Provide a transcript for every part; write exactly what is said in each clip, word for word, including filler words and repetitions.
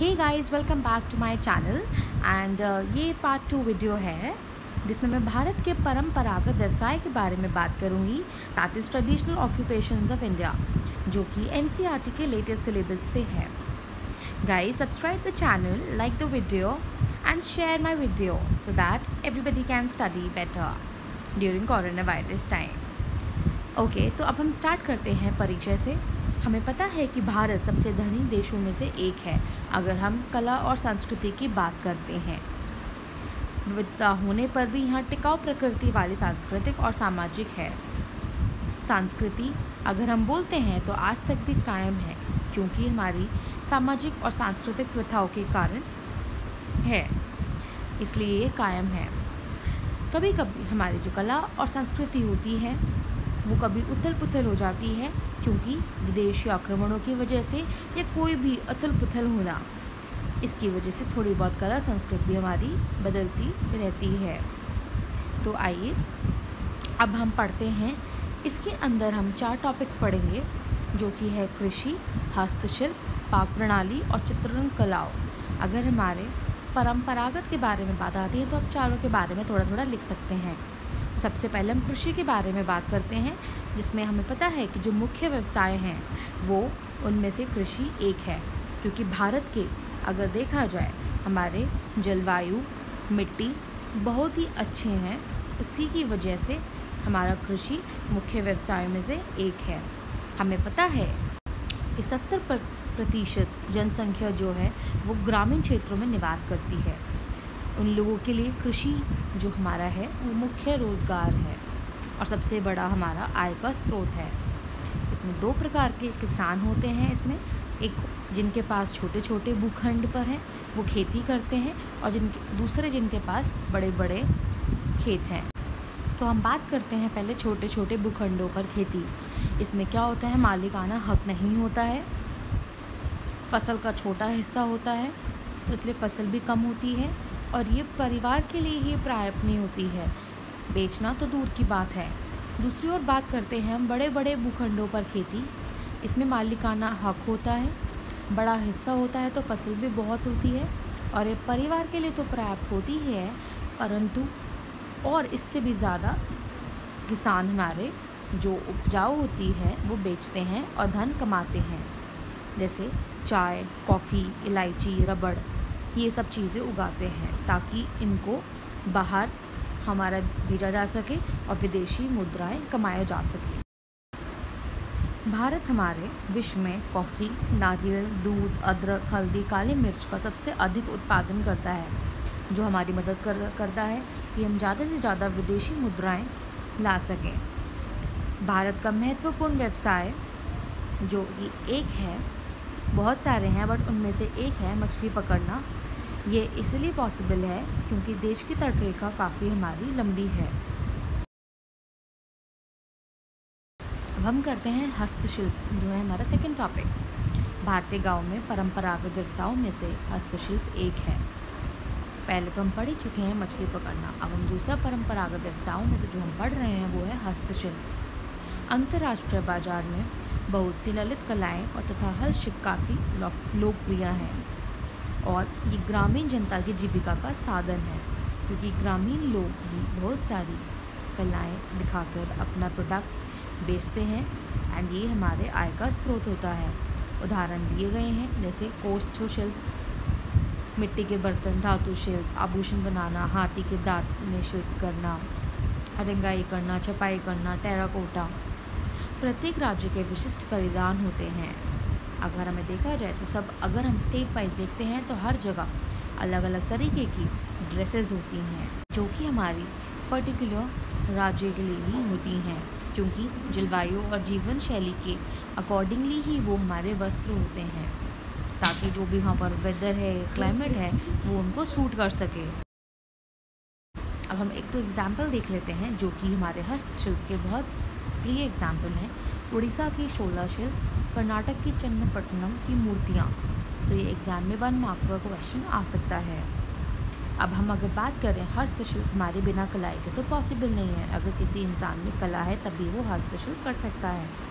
Hey guys, welcome back to my channel and ये part two video है जिसमें मैं भारत के परंपरागत व्यवसाय के बारे में बात करूंगी, that is traditional occupations of India, जो कि एनसीईआरटी के लेटेस्ट सिलेबस से है। Guys, subscribe the channel, like the video and share my video so that everybody can study better during corona virus time. Okay, तो अब हम start करते हैं परिचय से। हमें पता है कि भारत सबसे धनी देशों में से एक है अगर हम कला और संस्कृति की बात करते हैं। विविधता होने पर भी यहाँ टिकाऊ प्रकृति वाली सांस्कृतिक और सामाजिक है। संस्कृति अगर हम बोलते हैं तो आज तक भी कायम है, क्योंकि हमारी सामाजिक और सांस्कृतिक प्रथाओं के कारण है, इसलिए ये कायम है। कभी कभी हमारी जो कला और संस्कृति होती है वो कभी उथल पुथल हो जाती है, क्योंकि विदेशी आक्रमणों की वजह से या कोई भी उथल पुथल होना, इसकी वजह से थोड़ी बहुत कला संस्कृति भी हमारी बदलती रहती है। तो आइए अब हम पढ़ते हैं। इसके अंदर हम चार टॉपिक्स पढ़ेंगे, जो कि है कृषि, हस्तशिल्प, पाक प्रणाली और चित्रण कलाओं। अगर हमारे परंपरागत के बारे में बात आती है तो आप चारों के बारे में थोड़ा थोड़ा लिख सकते हैं। सबसे पहले हम कृषि के बारे में बात करते हैं, जिसमें हमें पता है कि जो मुख्य व्यवसाय हैं वो उनमें से कृषि एक है, क्योंकि भारत के अगर देखा जाए हमारे जलवायु, मिट्टी बहुत ही अच्छे हैं, उसी की वजह से हमारा कृषि मुख्य व्यवसाय में से एक है। हमें पता है कि सत्तर प्रतिशत जनसंख्या जो है वो ग्रामीण क्षेत्रों में निवास करती है। उन लोगों के लिए कृषि जो हमारा है वो मुख्य रोज़गार है और सबसे बड़ा हमारा आय का स्रोत है। इसमें दो प्रकार के किसान होते हैं। इसमें एक जिनके पास छोटे छोटे भूखंड पर हैं वो खेती करते हैं, और जिनके दूसरे जिनके पास बड़े बड़े खेत हैं। तो हम बात करते हैं पहले छोटे छोटे भूखंडों पर खेती। इसमें क्या होता है, मालिकाना हक नहीं होता है, फसल का छोटा हिस्सा होता है, इसलिए फसल भी कम होती है, और ये परिवार के लिए ही प्राप्य होती है, बेचना तो दूर की बात है। दूसरी ओर बात करते हैं हम बड़े बड़े भूखंडों पर खेती। इसमें मालिकाना हक होता है, बड़ा हिस्सा होता है, तो फसल भी बहुत होती है, और ये परिवार के लिए तो पर्याप्त होती ही है, परंतु और इससे भी ज़्यादा किसान हमारे जो उपजाऊ होती है वो बेचते हैं और धन कमाते हैं, जैसे चाय, कॉफ़ी, इलायची, रबड़, ये सब चीज़ें उगाते हैं ताकि इनको बाहर हमारा भेजा जा सके और विदेशी मुद्राएं कमाया जा सके। भारत हमारे विश्व में कॉफ़ी, नारियल, दूध, अदरक, हल्दी, काली मिर्च का सबसे अधिक उत्पादन करता है, जो हमारी मदद कर करता है कि हम ज़्यादा से ज़्यादा विदेशी मुद्राएं ला सकें। भारत का महत्वपूर्ण व्यवसाय जो कि एक है, बहुत सारे हैं बट उनमें से एक है मछली पकड़ना। ये इसलिए पॉसिबल है क्योंकि देश की तटरेखा काफ़ी हमारी लंबी है। अब हम करते हैं हस्तशिल्प, जो है हमारा सेकंड टॉपिक। भारतीय गांव में परंपरागत व्यवसायों में से हस्तशिल्प एक है। पहले तो हम पढ़ ही चुके हैं मछली पकड़ना, अब हम दूसरा परंपरागत व्यवसायों में से जो हम पढ़ रहे हैं वो है हस्तशिल्प। अंतर्राष्ट्रीय बाजार में बहुत सी ललित कलाएँ और तथा हस्तशिल्प काफ़ी लोकप्रिय हैं, और ये ग्रामीण जनता की जीविका का साधन है, क्योंकि ग्रामीण लोग भी बहुत सारी कलाएं दिखाकर अपना प्रोडक्ट्स बेचते हैं, एंड ये हमारे आय का स्रोत होता है। उदाहरण दिए गए हैं, जैसे कोष्ठ शिल्प, मिट्टी के बर्तन, धातु शिल्प, आभूषण बनाना, हाथी के दांत में शिल्प करना, रंगाई करना, छपाई करना, टेराकोटा। प्रत्येक राज्य के विशिष्ट परिधान होते हैं। अगर हमें देखा जाए तो सब अगर हम स्टेट वाइज देखते हैं तो हर जगह अलग अलग तरीके की ड्रेसेस होती हैं, जो कि हमारी पर्टिकुलर राज्य के लिए ही होती हैं, क्योंकि जलवायु और जीवन शैली के अकॉर्डिंगली ही वो हमारे वस्त्र होते हैं, ताकि जो भी वहाँ पर वेदर है, क्लाइमेट है, वो उनको सूट कर सके। अब हम एक तो एग्जाम्पल देख लेते हैं जो कि हमारे हस्तशिल्प के बहुत प्रिय एग्जाम्पल हैं। उड़ीसा की शोला शिल्प, कर्नाटक की चन्नपट्टनम की मूर्तियाँ। तो ये एग्ज़ाम में वन मार्क का क्वेश्चन आ सकता है। अब हम अगर बात करें हस्तशिल्प, हमारे बिना कलाई के तो पॉसिबल नहीं है। अगर किसी इंसान में कला है तभी वो हस्तशिल्प कर सकता है।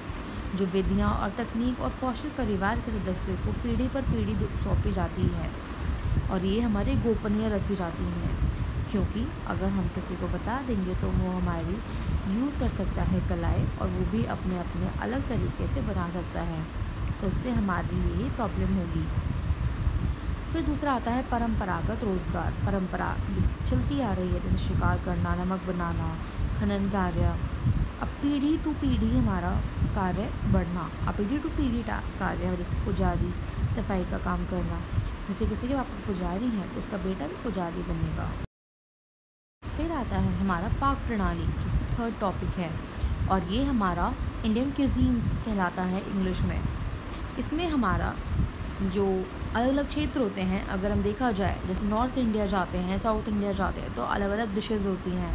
जो विधियाँ और तकनीक और कौशल परिवार के सदस्यों को पीढ़ी पर पीढ़ी सौंपी जाती है और ये हमारी गोपनीय रखी जाती हैं, क्योंकि अगर हम किसी को बता देंगे तो वो हमारी यूज़ कर सकता है कलाएँ और वो भी अपने अपने अलग तरीके से बना सकता है, तो उससे हमारे लिए ही प्रॉब्लम होगी। फिर दूसरा आता है परंपरागत रोज़गार। परंपरा जो चलती आ रही है, जैसे शिकार करना, नमक बनाना, खनन कार्य, अब पीढ़ी टू पीढ़ी हमारा कार्य बढ़ना, अब पीढ़ी टू पीढ़ी कार्य, जैसे पुजारी, सफाई का काम करना, जैसे किसी के पापा पुजारी हैं तो उसका बेटा भी पुजारी बनेगा। फिर आता है हमारा पाक प्रणाली, जो कि थर्ड टॉपिक है, और ये हमारा इंडियन क्यूजीन्स कहलाता है इंग्लिश में। इसमें हमारा जो अलग अलग क्षेत्र होते हैं, अगर हम देखा जाए, जैसे नॉर्थ इंडिया जाते हैं, साउथ इंडिया जाते हैं, तो अलग अलग डिशेज़ होती हैं,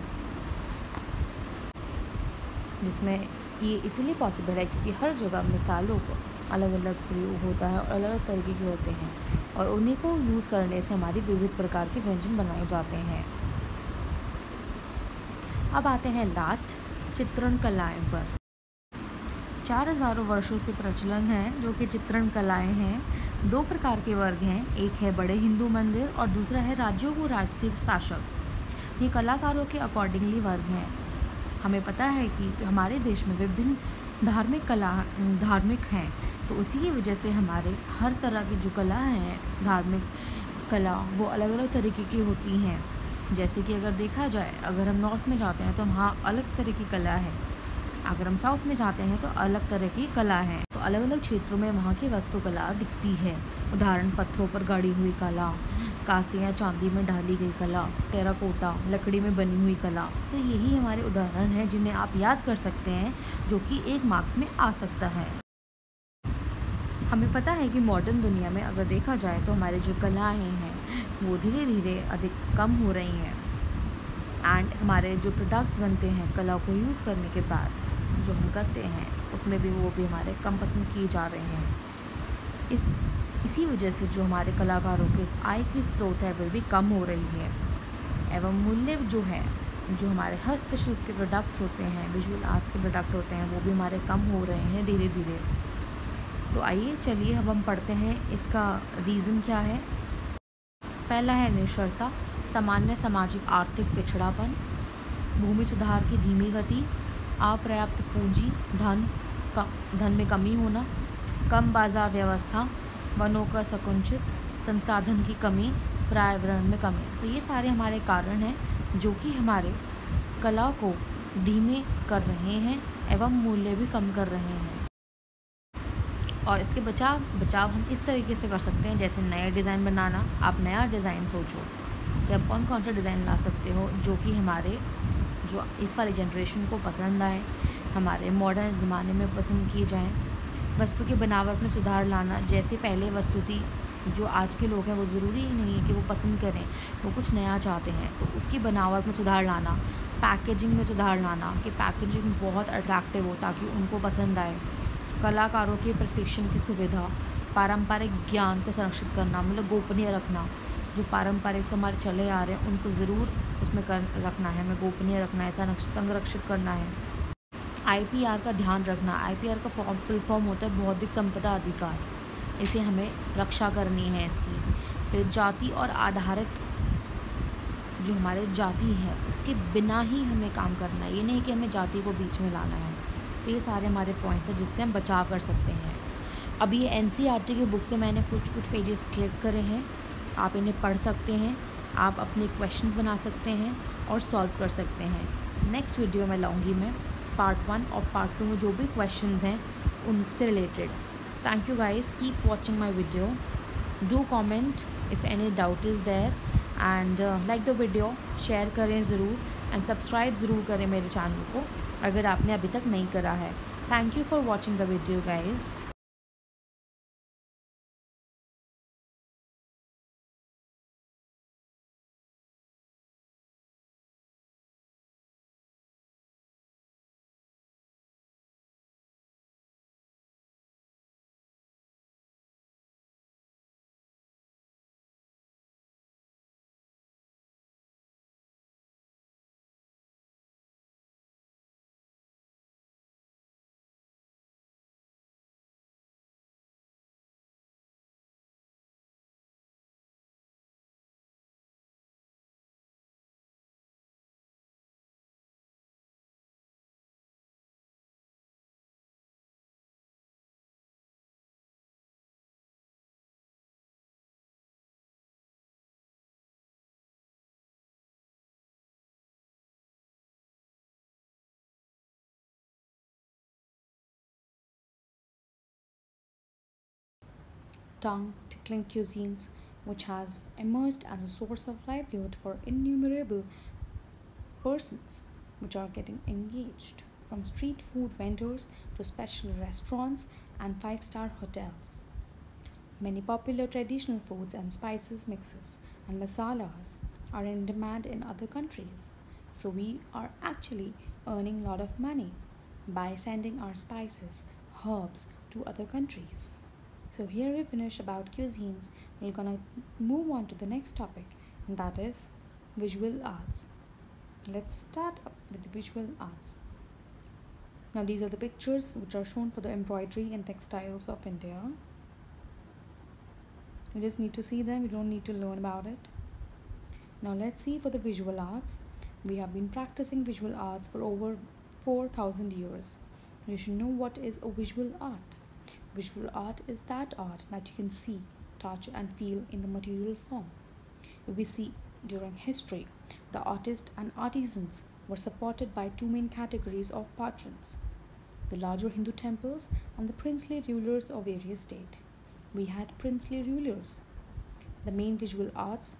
जिसमें ये इसलिए पॉसिबल है क्योंकि हर जगह मिसालों को अलग अलग प्रयोग होता है और अलग अलग तरीके के होते हैं, और उन्हीं को यूज़ करने से हमारी विविध प्रकार के व्यंजन बनाए जाते हैं। अब आते हैं लास्ट, चित्रण कलाएं पर। चार हज़ारों वर्षों से प्रचलन है जो कि चित्रण कलाएं हैं। दो प्रकार के वर्ग हैं, एक है बड़े हिंदू मंदिर और दूसरा है राज्यों को राजसी शासक। ये कलाकारों के अकॉर्डिंगली वर्ग हैं। हमें पता है कि हमारे देश में विभिन्न धार्मिक कला धार्मिक हैं, तो उसी की वजह से हमारे हर तरह की जो कला हैं, धार्मिक कला, वो अलग अलग तरीके की होती हैं। जैसे कि अगर देखा जाए, अगर हम नॉर्थ में जाते हैं तो वहाँ अलग तरह की कला है, अगर हम साउथ में जाते हैं तो अलग तरह की कला है, तो अलग अलग क्षेत्रों में वहाँ की वास्तुकला दिखती है। उदाहरण, पत्थरों पर गाड़ी हुई कला, कांसे या चांदी में ढाली गई कला, टेराकोटा, लकड़ी में बनी हुई कला। तो यही हमारे उदाहरण हैं जिन्हें आप याद कर सकते हैं, जो कि एक मार्क्स में आ सकता है। हमें पता है कि मॉडर्न दुनिया में अगर देखा जाए तो हमारी जो कलाएँ हैं वो धीरे धीरे अधिक कम हो रही हैं, एंड हमारे जो प्रोडक्ट्स बनते हैं कला को यूज़ करने के बाद जो हम करते हैं उसमें भी वो भी हमारे कम पसंद किए जा रहे हैं। इस इसी वजह से जो हमारे कलाकारों के आय की स्रोत है वो भी कम हो रही है, एवं मूल्य जो है, जो हमारे हस्तशिल्प के प्रोडक्ट्स होते हैं, विजुअल आर्ट्स के प्रोडक्ट होते हैं, वो भी हमारे कम हो रहे हैं धीरे धीरे। तो आइए चलिए अब हम पढ़ते हैं इसका रीज़न क्या है। पहला है निरक्षरता, सामान्य सामाजिक आर्थिक पिछड़ापन, भूमि सुधार की धीमी गति, अपर्याप्त पूंजी, धन का धन में कमी होना, कम बाजार व्यवस्था, वनों का संकुचित, संसाधन की कमी, पर्यावरण में कमी। तो ये सारे हमारे कारण हैं जो कि हमारे कला को धीमे कर रहे हैं एवं मूल्य भी कम कर रहे हैं। और इसके बचाव बचाव हम इस तरीके से कर सकते हैं, जैसे नया डिज़ाइन बनाना। आप नया डिज़ाइन सोचो कि आप कौन कौन सा डिज़ाइन ला सकते हो जो कि हमारे जो इस वाली जनरेशन को पसंद आए, हमारे मॉडर्न ज़माने में पसंद किए जाएं। वस्तु की बनावट में सुधार लाना, जैसे पहले वस्तु थी, जो आज के लोग हैं वो ज़रूरी ही नहीं है कि वो पसंद करें, वो कुछ नया चाहते हैं, तो उसकी बनावट में सुधार लाना। पैकेजिंग में सुधार लाना कि पैकेजिंग बहुत अट्रैक्टिव हो ताकि उनको पसंद आए। कलाकारों के प्रशिक्षण की सुविधा, पारंपरिक ज्ञान को संरक्षित करना, मतलब गोपनीय रखना, जो पारंपरिक से हमारे चले आ रहे हैं उनको ज़रूर उसमें कर रखना है, हमें गोपनीय रखना है, संरक्षित करना है। आईपीआर का ध्यान रखना, आईपीआर का फॉर्म फुल फॉर्म होता है बौद्धिक संपदा अधिकार, इसे हमें रक्षा करनी है इसकी। फिर जाति और आधारित जो हमारे जाति है उसके बिना ही हमें काम करना है, ये नहीं कि हमें जाति को बीच में लाना है। तो ये सारे हमारे पॉइंट्स हैं जिससे हम बचाव कर सकते हैं। अब ये एनसीईआरटी की बुक से मैंने कुछ कुछ पेजेस क्लिक करे हैं, आप इन्हें पढ़ सकते हैं, आप अपने क्वेश्चन बना सकते हैं और सॉल्व कर सकते हैं। नेक्स्ट वीडियो में लाऊंगी मैं पार्ट वन और पार्ट टू में जो भी क्वेश्चंस हैं उनसे related. Thank you guys, keep watching my video, do comment if any doubt is there, and like the video, share करें ज़रूर, एंड सब्सक्राइब ज़रूर करें मेरे चैनल को अगर आपने अभी तक नहीं करा है। Thank you for watching the video guys. tongue-tickling cuisines which has emerged as a source of livelihood for innumerable persons which are getting engaged, from street food vendors to special restaurants and five-star hotels. Many popular traditional foods and spices mixes and masalas are in demand in other countries. So we are actually earning a lot of money by sending our spices, herbs to other countries. So here we finish about cuisines. We're gonna move on to the next topic, and that is visual arts. Let's start up with the visual arts. Now these are the pictures which are shown for the embroidery and textiles of India. You just need to see them, you don't need to learn about it. Now let's see for the visual arts. We have been practicing visual arts for over four thousand years. You should know what is a visual art. Visual art is that art that you can see, touch and feel in the material form. We see during history, the artists and artisans were supported by two main categories of patrons: the larger Hindu temples and the princely rulers of various states. We had princely rulers. The main visual arts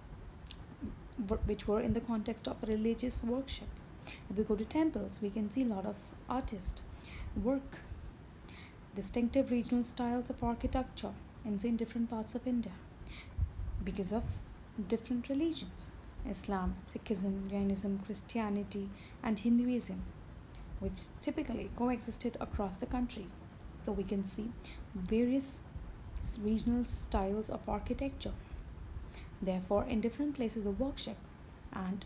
which were in the context of religious worship. If we go to temples, we can see a lot of artists work, distinctive regional styles of architecture in different parts of India because of different religions: Islam, Sikhism, Jainism, Christianity, and Hinduism, which typically coexisted across the country. So we can see various regional styles of architecture. Therefore, in different places of worship and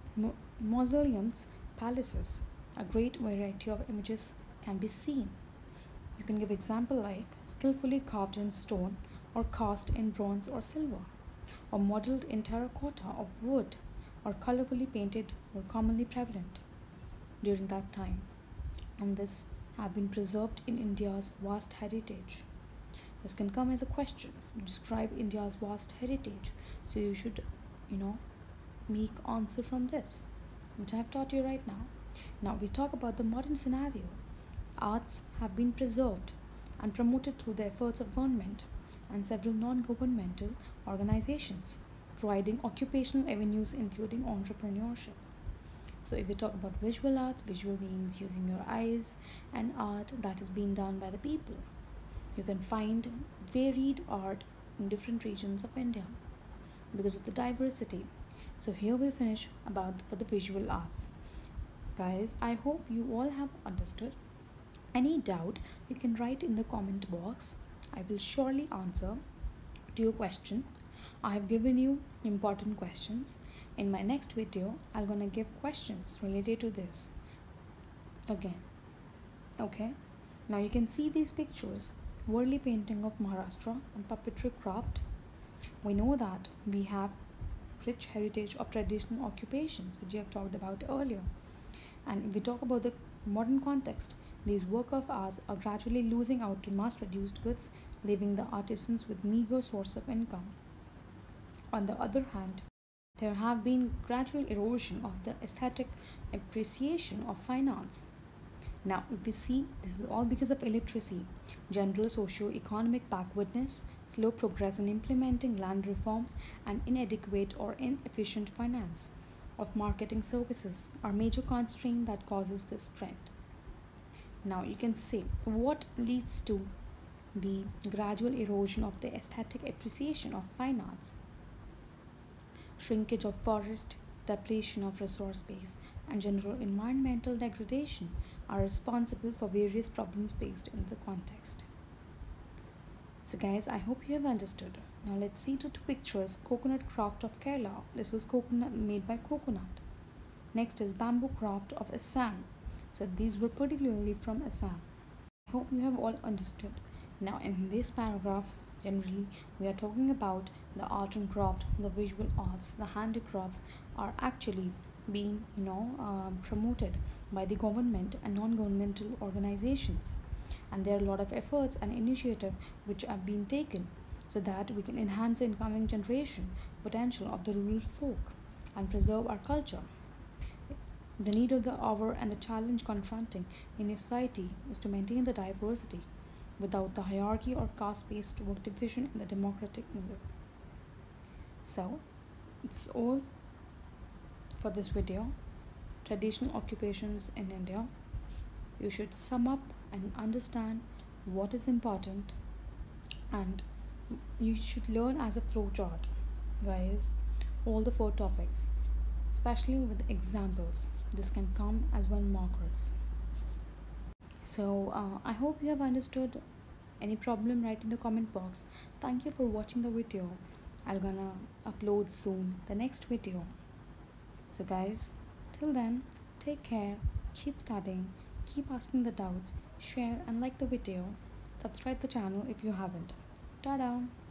mausoleums, palaces, a great variety of images can be seen. You can give example like skillfully carved in stone or cast in bronze or silver, or modeled in terracotta or wood, or colorfully painted were commonly prevalent during that time, and this have been preserved in India's vast heritage. This can come as a question to describe India's vast heritage, so you should, you know, make answer from this, which I have taught you right now. Now we talk about the modern scenario. Arts have been preserved and promoted through the efforts of government and several non-governmental organizations, providing occupational avenues including entrepreneurship. So if we talk about visual arts, visual means using your eyes, and art that is being done by the people. You can find varied art in different regions of India because of the diversity. So here we finish about for the visual arts. Guys, I hope you all have understood. Any doubt, you can write in the comment box. I will surely answer to your question. I have given you important questions. In my next video, I'm gonna give questions related to this again. Okay, now you can see these pictures: Worli painting of Maharashtra and puppetry craft. We know that we have rich heritage of traditional occupations, which we have talked about earlier. And if we talk about the modern context, these work of arts are gradually losing out to mass-produced goods, leaving the artisans with meager source of income. On the other hand, there have been gradual erosion of the aesthetic appreciation of fine arts. Now, if we see, this is all because of illiteracy, general socio-economic backwardness, slow progress in implementing land reforms, and inadequate or inefficient finance of marketing services are major constraint that causes this trend. Now, you can see what leads to the gradual erosion of the aesthetic appreciation of fine arts. Shrinkage of forest, depletion of resource base, and general environmental degradation are responsible for various problems faced in the context. So guys, I hope you have understood. Now let's see the two pictures. Coconut craft of Kerala. This was coconut made by coconut. Next is bamboo craft of Assam. So these were particularly from Assam. I hope you have all understood. Now in this paragraph, generally we are talking about the art and craft, the visual arts, the handicrafts are actually being, you know, uh, promoted by the government and non-governmental organizations, and there are a lot of efforts and initiatives which are being taken so that we can enhance the incoming generation potential of the rural folk and preserve our culture. The need of the hour and the challenge confronting in a society is to maintain the diversity, without the hierarchy or caste-based work division in the democratic model. So, it's all for this video. Traditional occupations in India. You should sum up and understand what is important, and you should learn as a flow chart, guys, all the four topics, especially with examples. This can come as one markers. So uh, I hope you have understood. Any problem, write in the comment box. Thank you for watching the video. I'm gonna upload soon the next video. So guys, till then, take care, keep studying, keep asking the doubts, share and like the video, subscribe the channel if you haven't. Ta-da!